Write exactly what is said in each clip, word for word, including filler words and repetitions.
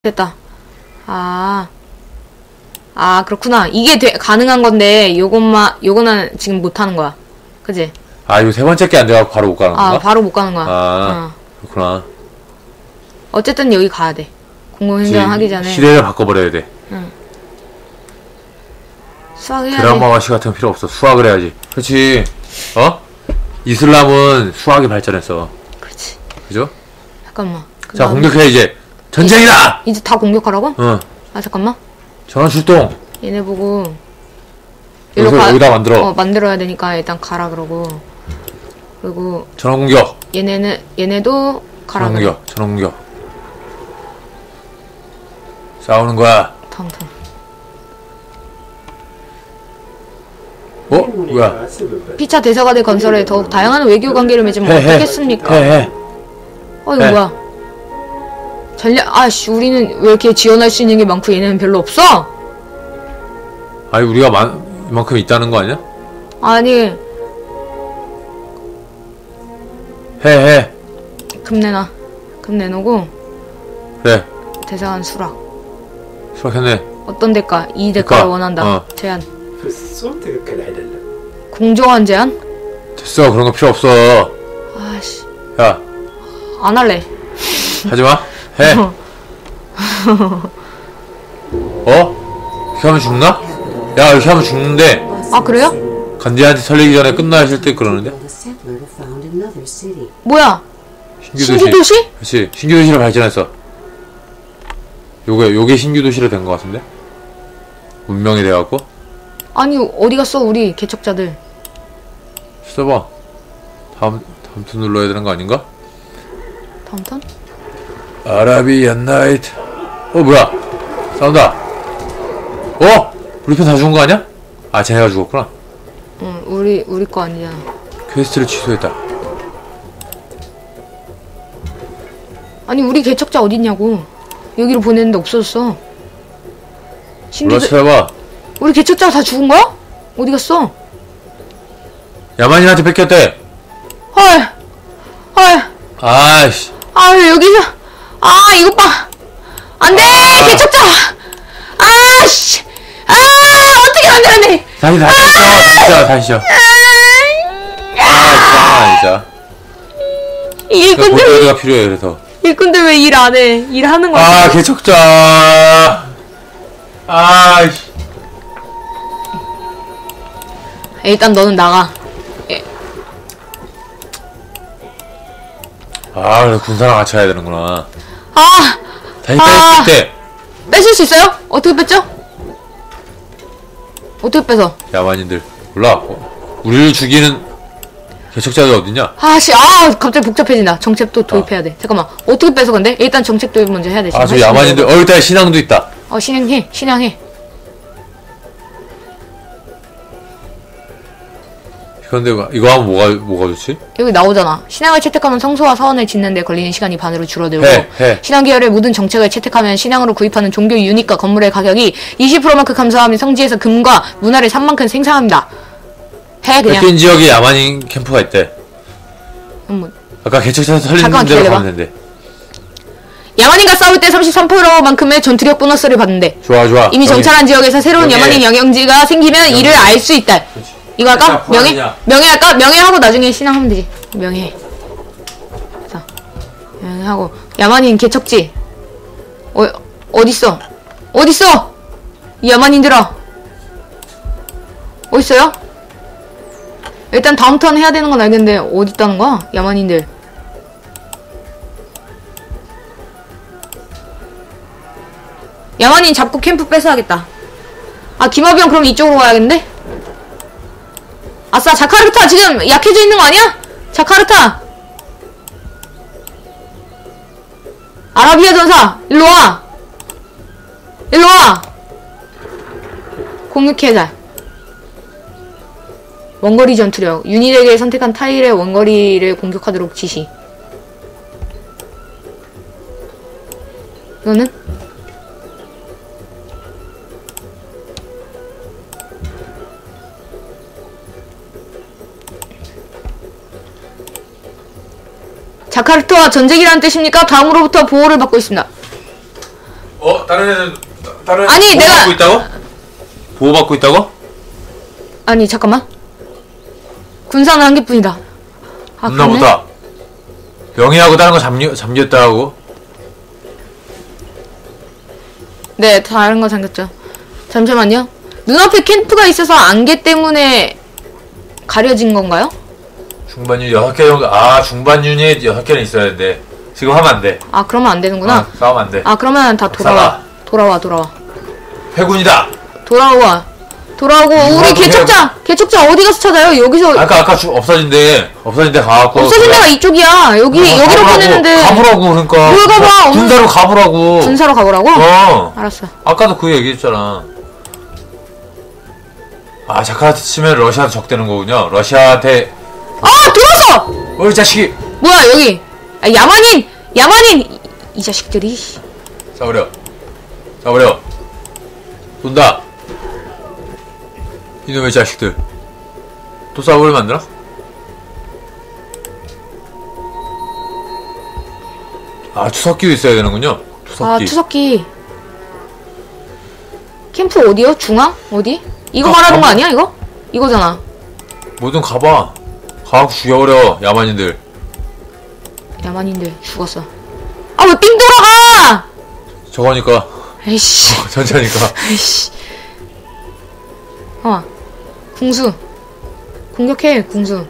됐다. 아, 아 그렇구나. 이게 돼, 가능한 건데 요것만 요거는 지금 못 하는 거야. 그지? 아 이거 세 번째 게 안 돼가지고 바로 못 가는 건가? 아 바로 못 가는 거야. 아 어. 그렇구나. 어쨌든 여기 가야 돼. 공공행정 하기 전에. 시대를 바꿔버려야 돼. 응. 수학해야 드라마와 시 같은 거 필요 없어. 수학을 해야지. 그렇지. 어? 이슬람은 수학이 발전했어. 그렇지. 그죠? 잠깐만. 자 공격해 이제. 전쟁이다! 이제 다 공격하라고? 응. 아 잠깐만. 전원 출동! 얘네 보고 여기서 가, 여기다 만들어. 어 만들어야 되니까 일단 가라 그러고. 그리고 전원 공격! 얘네는 얘네도 가라 전원 그래. 공격! 전원 공격! 싸우는 거야. 다음 턴. 어? 뭐야? 피차 대사관의 건설에 더욱 다양한 외교 관계를 맺으면 해, 해. 어떻겠습니까? 해 해. 어 이거 해. 뭐야? 전략 아씨 우리는 왜 이렇게 지원할 수 있는 게 많고 얘네는 별로 없어? 아니 우리가 만, 이만큼 있다는 거 아니야? 아니 해 해. 금 내놔. 금 내놓고 그래. 대사관 수락. 수락했네. 어떤 대가? 이 대가를 대가. 원한다. 어. 제한. 공정한 제한? 됐어. 그런 거 필요 없어. 아씨 야 안 할래. 하지마. 해. 어? 이렇게 하면 죽나? 야 이렇게 하면 죽는데. 아 그래요? 간디한테 털리기 전에 끝나실 때 그러는데? 뭐야? 신규도시. 신규도시? 그렇지. 신규도시로 발전했어. 요게 요게 신규도시로 된 것 같은데? 문명이 돼갖고. 아니 어디 갔어 우리 개척자들? 써봐. 다음 다음 턴 눌러야 되는 거 아닌가? 다음 턴? 아라비안 나이트. 어 뭐야? 싸운다. 어? 우리 편 다 죽은 거 아니야? 아 쟤네가 죽었구나. 응 우리 우리 거 아니잖아. 퀘스트를 취소했다. 아니 우리 개척자 어딨냐고. 여기로 보냈는데 없어졌어. 신기도 몰라서 해봐. 우리 개척자가 다 죽은 거야? 어디 갔어? 야만인한테 뺏겼대. 헐 헐 아이씨. 아 왜 여기서 아 이것 봐 안돼 아. 개척자 아씨 아 어떻게 안돼 안돼 다시 다시 쉬어. 다시 쉬어. 다시 쉬어. 아 진짜. 일꾼들 보조가 필요해. 그래서. 일꾼들 왜 일 안 해? 일하는 거야. 아 개척자. 아이씨. 일단 너는 나가. 예. 아 그래 군사랑 같이 해야 되는구나. 아 다시 아. 뺄 때. 뺏을 수 있어요? 어떻게 뺐죠? 어떻게 뺏어? 야만인들 몰라. 어, 우리를 죽이는 개척자들 어딨냐? 아씨 아 갑자기 복잡해진다. 정책도 도입해야 돼. 잠깐만 어떻게 뺏어 근데? 일단 정책 도입 먼저 해야 돼. 아 저 야만인들. 어 일단 신앙도 있다. 어 신앙해 신앙해. 그런데 이거 하면 뭐가 뭐가 좋지? 여기 나오잖아. 신앙을 채택하면 성소와 사원을 짓는 데 걸리는 시간이 반으로 줄어들고 해, 해. 신앙 계열의 모든 정책을 채택하면 신앙으로 구입하는 종교 유닛과 건물의 가격이 이십 퍼센트만큼 감소하며 성지에서 금과 문화를 삼만큼 생산합니다. 해 그냥. 뺏긴 지역에 야만인 캠프가 있대. 음, 뭐. 아까 개척자 털리는 잠깐만 데로 기다려봐. 가면 된대. 야만인과 싸울 때 삼십삼 퍼센트만큼의 전투력 보너스를 받는데 좋아 좋아. 이미 여기. 정찰한 지역에서 새로운 여기에. 야만인 영향지가 생기면 여기. 이를 알 수 있다. 그렇지. 이거 할까? 살짝 명예? 포함이냐? 명예할까? 명예하고 나중에 신앙하면 되지. 명예. 자, 명예하고 야만인 개척지. 어 어딨어? 어딨어? 이 야만인들아. 어딨어요? 일단 다음 턴 해야 되는 건 알겠는데 어디 있다는 거야? 야만인들. 야만인 잡고 캠프 뺏어야겠다. 아 김하병 그럼 이쪽으로 가야겠는데? 아싸 자카르타 지금 약해져 있는 거 아니야? 자카르타 아라비아 전사 일로와 일로와 공격해자. 원거리 전투력 유닛에게 선택한 타일의 원거리를 공격하도록 지시. 이거는? 자카르타와 전쟁이라는 뜻입니까? 다음으로부터 보호를 받고 있습니다. 어? 다른 애들 다른 아니, 애들 내가- 보호받고 있다고? 보호받고 있다고? 아니 잠깐만. 군사는 한 개뿐이다. 아 없나 그러네? 보다. 명희하고 다른 거 잠겨, 잠겼다 하고. 네, 다른 거 잠겼죠. 잠시만요. 눈앞에 캠프가 있어서 안개 때문에 가려진 건가요? 중반 유닛 여섯 개 정도. 아, 중반 유닛 여섯 개는 있어야 되는데 지금 하면 안 돼. 아 그러면 안 되는구나. 아, 싸우면 안 돼. 아 그러면 다 돌아와. 박사가. 돌아와 돌아와. 회군이다. 돌아와. 돌아오고 우리 누가 개척자! 개척자 어디 가서 찾아요? 여기서 아까 아까 주, 없어진데 없어진 데 가갖고. 없어진 데가 이쪽이야. 여기 어, 여기로 가보라고, 보내는데 가보라고 그러니까. 뭘 가봐, 오늘- 군사로 가보라고. 군사로 가보라고? 어. 알았어. 아까도 그 얘기했잖아. 아, 자카르타 치면 러시아도 적대는 거군요. 러시아한테. 아 들어왔어! 어, 이 자식이. 뭐야 여기? 아, 야만인! 야만인! 이, 이 자식들이. 싸버려. 싸버려. 쏜다. 이놈의 자식들. 또 싸워버리면 안 되나? 아, 투석기도 있어야 되는군요. 투석기. 아 투석기. 캠프 어디요? 중앙? 어디? 이거 아, 말하는 거 아, 아니야 이거? 이거잖아. 뭐든 가봐. 가갖고 죽여버려, 야만인들. 야만인들 죽었어. 아 왜 삥 돌아가! 저거니까. 에이씨. 전차니까. 에이씨. 어. 궁수. 공격해 궁수.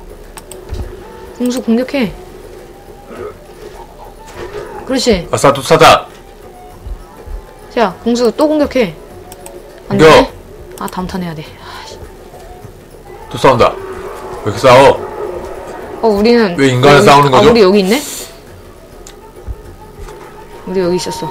궁수 공격해. 그렇지. 아싸, 또 사다. 자 궁수 또 공격해. 안 공격. 되네? 아 다음 턴 해야 돼. 아이씨. 또 싸운다. 왜 이렇게 싸워? 어 우리는 왜 인간을 여기- 싸우는 거죠? 아 우리 여기 있네? 우리 여기 있었어.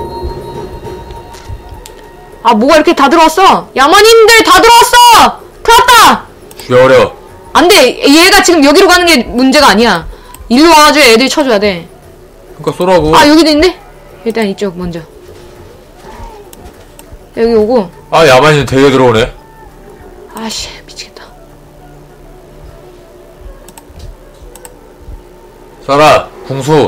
아 뭐가 이렇게 다 들어왔어? 야만인들 다 들어왔어! 큰일났다! 죽여버려. 안돼! 얘가 지금 여기로 가는 게 문제가 아니야. 일로 와가지고 애들 쳐줘야 돼. 그니까 쏘라고. 아 여기도 있네? 일단 이쪽 먼저. 여기 오고. 아, 야만인 되게 들어오네. 아씨 미치겠다. 쏴라. 궁수.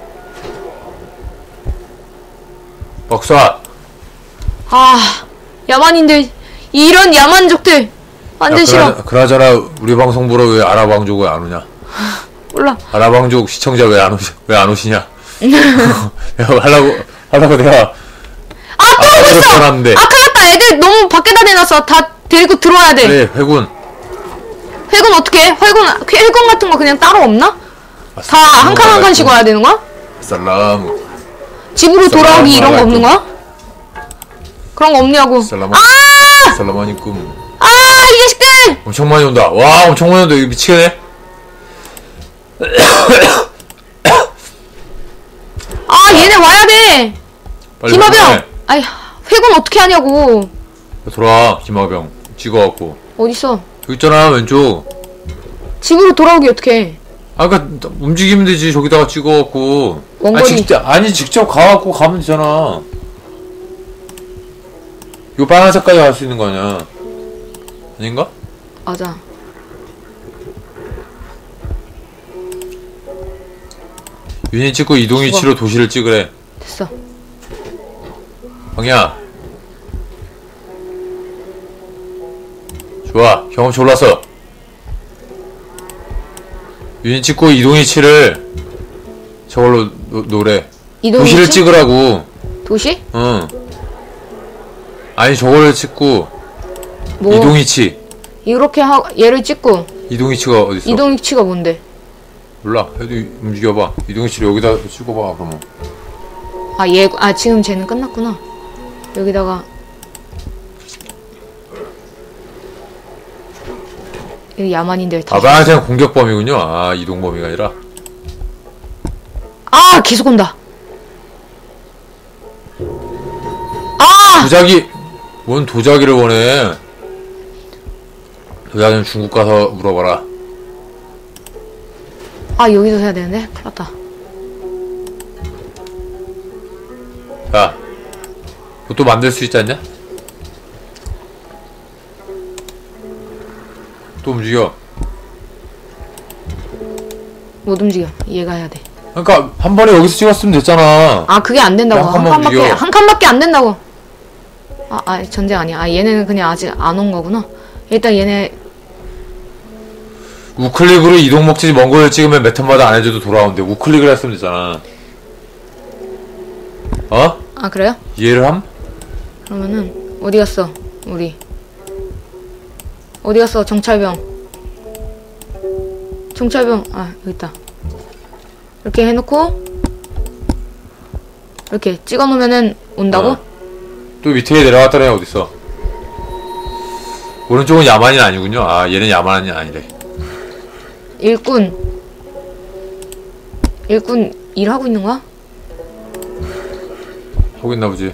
벅쏴. 아 야만인들 이런 야만족들 완전 야, 싫어. 그나저- 그나저나 우리 방송 보러 왜 아랍왕족 왜 안 오냐? 몰라. 아랍왕족 시청자 왜 안 오시 왜 안 오시냐? 야, 하려고 하려고 내가 아 또 오고 아랍으로 있어! 전화하는데. 아 큰일났다. 애들 너무 밖에다 내놨어. 다 데리고 들어와야 돼. 그래 회군. 회군 어떻게 해? 회군 회군 같은 거 그냥 따로 없나? 다 한 칸 한 칸씩 와야 되는 거야? 살람. 집으로 돌아오기 이런 거 없는 거야? 그런 거 없냐고. 살람. 아! 살라마니꿈. 아, 이 자식들! 엄청 많이 온다. 와, 엄청 많이 온다. 이거 미치겠네. 아, 얘네 와야 돼! 빨리 김하병! 회군해. 아이, 회군 어떻게 하냐고. 돌아와, 김하병. 찍어갖고. 어딨어? 여기 있잖아, 왼쪽. 집으로 돌아오기 어떻게 아까 그러니까 움직이면 되지. 저기다가 찍어갖고. 원거리. 아니, 직접, 아니, 직접 가갖고 가면 되잖아. 이거 빨간색까지 갈 수 있는 거 아니야? 아닌가? 맞아. 유닛 찍고 이동 위치로 도시를 찍으래. 됐어. 방이야. 좋아. 경험치 올랐어. 유닛 찍고 이동 위치를 저걸로 노, 노래. 이동 도시를 위치? 찍으라고. 도시? 응. 아니 저거를 찍고 뭐? 이동 위치. 이렇게 하, 얘를 찍고. 이동 위치가 어딨어? 이동 위치가 뭔데? 몰라. 해도 움직여봐. 이동 위치를 여기다 찍어봐. 그러면. 아, 얘, 아, 지금 쟤는 끝났구나. 여기다가. 이 야만인들 다. 아, 빨간색은 공격 범위군요. 아, 이동 범위가 아니라. 아, 계속 온다. 아! 도자기. 뭔 도자기를 원해? 도자기는 중국 가서 물어봐라. 아, 여기도 해야 되는데? 큰일 났다. 자, 그것도 만들 수 있지 않냐? 또 움직여. 못 움직여. 얘가 해야 돼. 그러니까 한 번에 여기서 찍었으면 됐잖아. 아 그게 안 된다고. 한 한 칸만 칸밖에 비교. 한 칸밖에 안 된다고. 아, 아 전쟁 아니야. 아 얘네는 그냥 아직 안 온 거구나. 일단 얘네 우클릭으로 이동 목적지 먼 곳을 찍으면 몇 턴마다 안 해줘도 돌아오는데 우클릭을 했으면 되잖아. 어? 아 그래요? 이해를 함? 그러면은 어디 갔어? 우리 어디 갔어? 정찰병. 정찰병. 아 여기 있다. 이렇게 해놓고 이렇게 찍어놓으면은 온다고? 어. 또 밑에 내려갔던 애가 어딨어? 오른쪽은 야만인 아니군요. 아 얘는 야만인이 아니래. 일꾼 일꾼 일하고 있는 거야? 하고 있나 보지.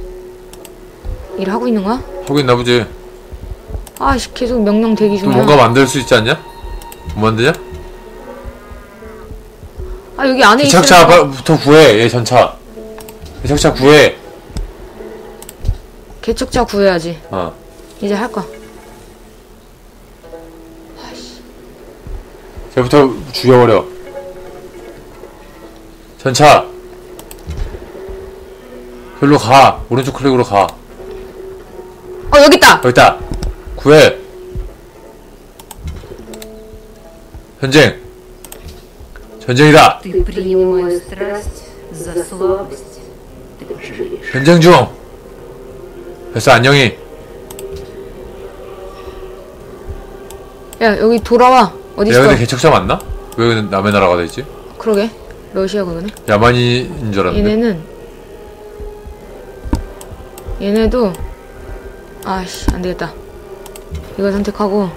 일하고 있는 거야? 하고 있나 보지. 아씨 계속 명령 대기 또 중이야. 뭔가 만들 수 있지 않냐? 못 만드냐? 아 여기 안에 있으면 개척차부터 구해. 얘 전차. 개척차 구해. 개척자 구해야지. 어. 이제 할 거야. 쟤부터 죽여버려. 전차. 별로 가. 오른쪽 클릭으로 가. 어 여기 있다. 여기 있다. 구해. 전쟁. 전쟁이다. Ты принял мою страсть за слабость. Ты пожалеешь. 전쟁 중. 됐어 안녕히. 야 여기 돌아와. 어디 내가 있어? 근데 개척자 맞나? 왜 여기는 남의 나라가 돼있지? 그러게. 러시아 그거네. 야만인인 줄 알았는데. 얘네는 얘네도 아씨 안되겠다. 이걸 선택하고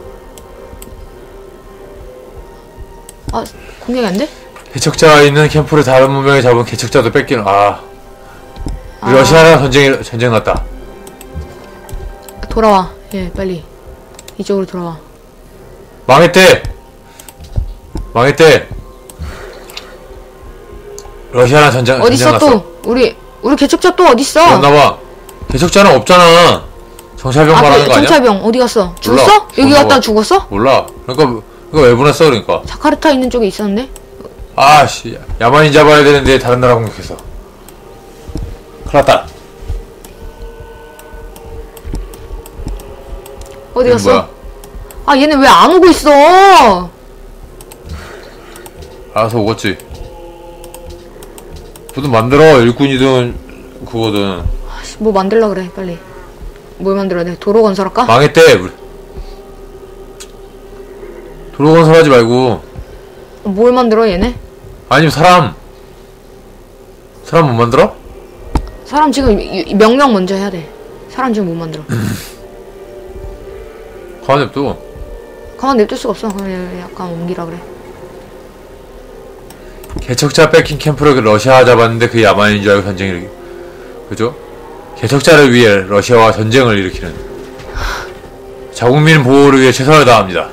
아 공격이 안 돼? 개척자 있는 캠프를 다른 문명에 잡은 개척자도 뺏기는. 아. 아. 러시아랑 전쟁이 전쟁 났다. 돌아와. 예 빨리 이쪽으로 돌아와. 망했대. 망했대. 러시아랑 전쟁 전쟁 어딨어 났어. 또? 우리 우리 개척자 또 어딨어? 그랬나봐. 개척자는 없잖아. 정찰병 아, 말하는 그 거 아니야? 정찰병 어디 갔어? 몰라. 죽었어? 여기 몰라. 갔다 죽었어? 몰라. 그러니까 이거 왜 보냈어 그러니까. 자카르타 있는 쪽에 있었는데? 아씨 야만인 잡아야 되는데 다른 나라 공격해서. 큰일났다. 어디 얘는 갔어? 뭐야? 아 얘네 왜 안 오고 있어? 알아서 오겠지. 뭐든 만들어. 일꾼이든 그거든. 아씨, 뭐 만들라 그래 빨리. 뭘 만들어야 돼? 도로 건설할까? 망했대. 우리. 도로 건설하지 말고 뭘 만들어 얘네? 아니면 사람 사람 못 만들어? 사람 지금 이- 이- 명령 먼저 해야 돼. 사람 지금 못 만들어. 가만 냅둬. 가만 냅둘 수가 없어. 그냥 약간 옮기라 그래. 개척자 뺏긴 캠프를 그 러시아가 잡았는데 그 야만인 줄 알고 전쟁을 일으키. 그죠? 개척자를 위해 러시아와 전쟁을 일으키는 자국민 보호를 위해 최선을 다합니다.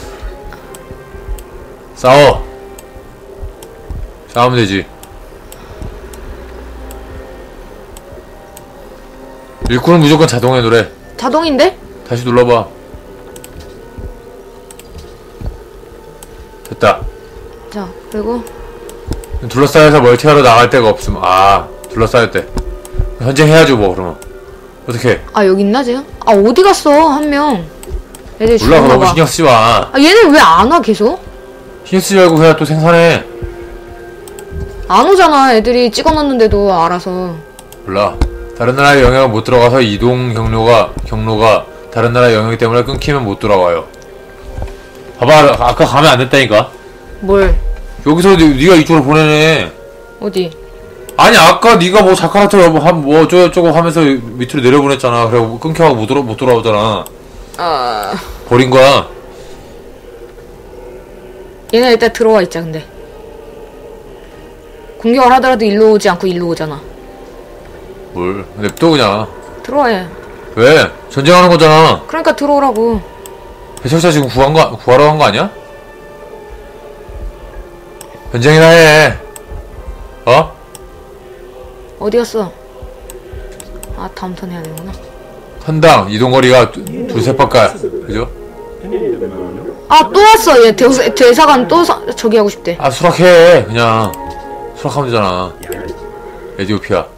싸워. 싸우면 되지. 일꾼은 무조건 자동에 노래. 자동인데? 다시 눌러봐. 됐다. 자 그리고 둘러싸여서 멀티하러 나갈 데가 없음. 아, 둘러싸였대. 전쟁해야지 뭐 그러면. 어떡해. 아 여기 있나 지금? 아 어디 갔어 한 명? 애들 몰라. 너무 죽었나봐. 신경 쓰지 마. 아 얘는 왜 안 와 계속? 신경 쓰지 말고 그냥 또 생산해. 안 오잖아. 애들이 찍어놨는데도 알아서. 몰라. 다른 나라의 영향을 못 들어가서 이동 경로가 경로가 다른 나라의 영향 때문에 끊기면 못 돌아와요. 봐봐. 아까 가면 안 됐다니까. 뭘? 여기서 니, 니가 이쪽으로 보내네. 어디? 아니 아까 니가 뭐 자카르타 뭐뭐 어쩌고저쩌고 하면서 밑으로 내려보냈잖아. 그래 뭐 끊겨가고 못, 돌아, 못 돌아오잖아. 아 버린 거야. 얘네 일단 들어와 있자. 근데 공격을 하더라도 일로 오지 않고 일로 오잖아. 뭘 냅둬 그냥. 들어와 얘. 왜? 전쟁하는 거잖아. 그러니까 들어오라고. 개척자 지금 구한 거 구하러 간 거 아니야? 전쟁이나 해. 어? 어디 갔어? 아 다음 턴 해야 되는구나. 선당 이동거리가 두- 두세 바퀴. 그죠? 아, 또 왔어. 얘 대사, 대사관 또 사, 저기 하고 싶대. 아 수락해 그냥 수락하면 되잖아. 에디오피아